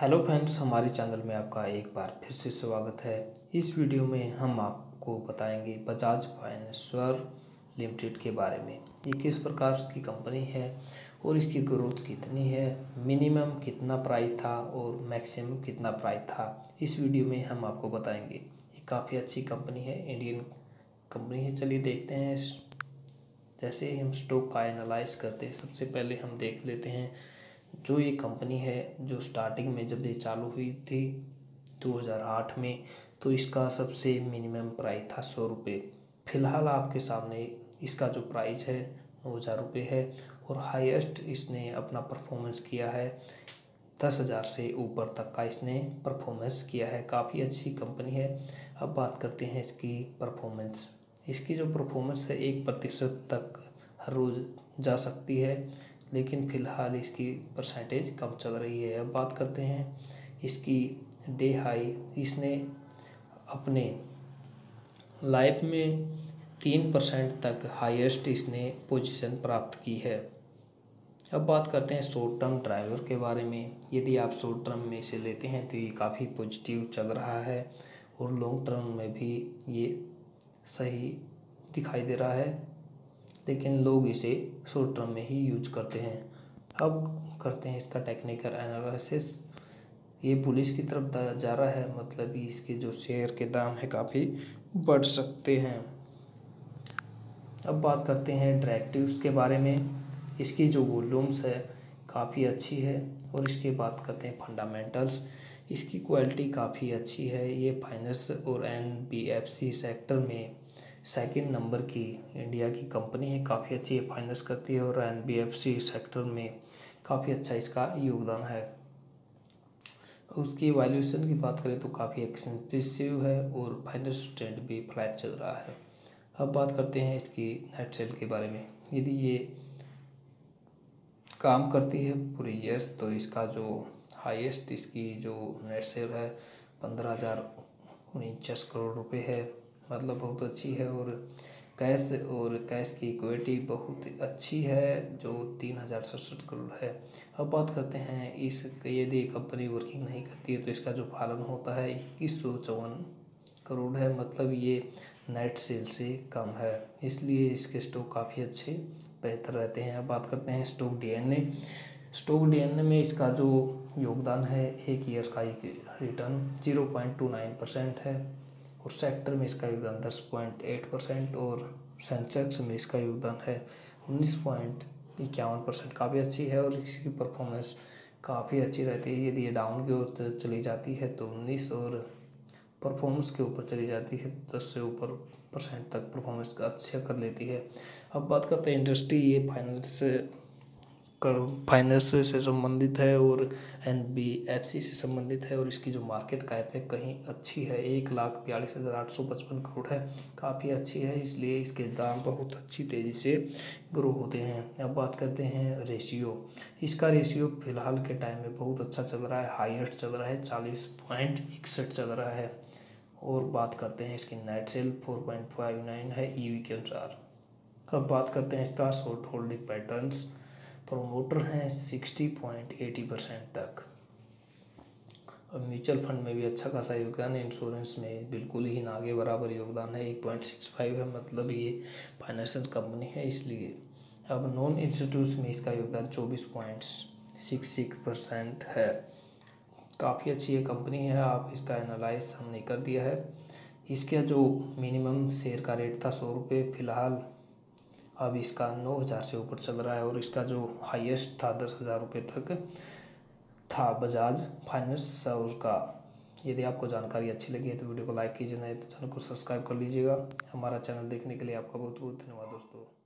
Hello friends, हमारे channel में आपका एक बार फिर से स्वागत है। इस वीडियो में हम आपको बताएंगे बजाज फाइनेंसर लिमिटेड के बारे में। ये किस प्रकार की कंपनी है और इसकी ग्रोथ कितनी है, मिनिमम कितना प्राइस था और मैक्सिमम कितना प्राइस था, इस वीडियो में हम आपको बताएंगे। ये काफ़ी अच्छी कंपनी है, इंडियन कंपनी है। चलिए देखते हैं। जैसे हम स्टॉक का एनालाइज करते हैं, सबसे पहले हम देख लेते हैं जो ये कंपनी है, जो स्टार्टिंग में जब ये चालू हुई थी 2008 में, तो इसका सबसे मिनिमम प्राइस था 100 रुपये। फ़िलहाल आपके सामने इसका जो प्राइस है 9,000 रुपये है और हाईएस्ट इसने अपना परफॉर्मेंस किया है 10,000 से ऊपर तक का इसने परफॉर्मेंस किया है। काफ़ी अच्छी कंपनी है। अब बात करते हैं इसकी परफॉर्मेंस। इसकी जो परफॉर्मेंस है 1% तक हर रोज़ जा सकती है, लेकिन फ़िलहाल इसकी परसेंटेज कम चल रही है। अब बात करते हैं इसकी डे हाई। इसने अपने लाइफ में 3% तक हाईएस्ट इसने पोजीशन प्राप्त की है। अब बात करते हैं शॉर्ट टर्म ड्राइवर के बारे में। यदि आप शॉर्ट टर्म में इसे लेते हैं तो ये काफ़ी पॉजिटिव चल रहा है और लॉन्ग टर्म में भी ये सही दिखाई दे रहा है, लेकिन लोग इसे शॉर्ट टर्म में ही यूज करते हैं। अब करते हैं इसका टेक्निकल एनालिसिस। ये बुलिश की तरफ जा रहा है, मतलब इसके जो शेयर के दाम है काफ़ी बढ़ सकते हैं। अब बात करते हैं डायरेक्टिव्स के बारे में। इसकी जो वॉल्यूम्स है काफ़ी अच्छी है और इसके बात करते हैं फंडामेंटल्स। इसकी क्वालिटी काफ़ी अच्छी है। ये फाइनेंस और एनबीएफसी सेक्टर में सेकंड नंबर की इंडिया की कंपनी है। काफ़ी अच्छी है, फाइनेंस करती है और एनबीएफसी सेक्टर में काफ़ी अच्छा इसका योगदान है। उसकी वैल्यूएशन की बात करें तो काफ़ी एक्सपेंसिव है और फाइनेंस ट्रेंड भी फ्लैट चल रहा है। अब बात करते हैं इसकी नेट सेल के बारे में। यदि ये काम करती है पूरे ईयर्स तो इसका जो हाईएस्ट इसकी जो नेट सेल है 15,049 करोड़ रुपए है, मतलब बहुत अच्छी है। और कैश की इक्विटी बहुत अच्छी है जो 3,067 करोड़ है। अब बात करते हैं यदि कंपनी वर्किंग नहीं करती है तो इसका जो फलन होता है 2154 करोड़ है, मतलब ये नेट सेल से कम है, इसलिए इसके स्टॉक काफ़ी अच्छे बेहतर रहते हैं। अब बात करते हैं स्टॉक डीएनए में इसका जो योगदान है एक ईयर का रिटर्न 0.29% है और सेक्टर में इसका योगदान 10.8% और सेंसेक्स में इसका योगदान है 19.51%। काफ़ी अच्छी है और इसकी परफॉर्मेंस काफ़ी अच्छी रहती है। यदि ये डाउन की ओर चली जाती है तो 19 और परफॉर्मेंस के ऊपर चली जाती है 10 से ऊपर % तक परफॉर्मेंस का अच्छा कर लेती है। अब बात करते हैं इंडस्ट्री। ये फाइनेंस से संबंधित है और एनबीएफसी से संबंधित है और इसकी जो मार्केट कैप है कहीं अच्छी है, 1,42,855 करोड़ है, काफ़ी अच्छी है, इसलिए इसके दाम बहुत अच्छी तेज़ी से ग्रो होते हैं। अब बात करते हैं रेशियो। इसका रेशियो फिलहाल के टाइम में बहुत अच्छा चल रहा है, हाईएस्ट चल रहा है, 40.61 चल रहा है। और बात करते हैं इसकी नेट सेल 4.59 है ईवी के अनुसार। अब बात करते हैं इसका शॉर्ट होल्डिंग पैटर्न्स। प्रोमोटर हैं 60.80% तक। अब म्यूचुअल फंड में भी अच्छा खासा योगदान है। इंश्योरेंस में बिल्कुल ही नागे बराबर योगदान है, 1.65 है, मतलब ये फाइनेंशियल कंपनी है इसलिए। अब नॉन इंस्टीट्यूट में इसका योगदान 24.66% है। काफ़ी अच्छी ये कंपनी है। आप इसका एनालाइज हमने कर दिया है। इसका जो मिनिमम शेयर का रेट था 100 रुपये, फिलहाल अब इसका 9,000 से ऊपर चल रहा है और इसका जो हाईएस्ट था 10,000 रुपये तक था बजाज फाइनेंस का। यदि आपको जानकारी अच्छी लगी है तो वीडियो को लाइक कीजिए, नहीं तो चैनल को सब्सक्राइब कर लीजिएगा। हमारा चैनल देखने के लिए आपका बहुत बहुत धन्यवाद दोस्तों।